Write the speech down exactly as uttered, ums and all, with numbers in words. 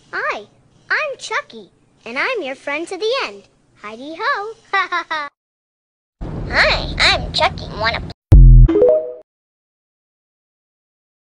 Hi, I'm Chucky, and I'm your friend to the end. Heidi ho! Hi, I'm Chucky. Wanna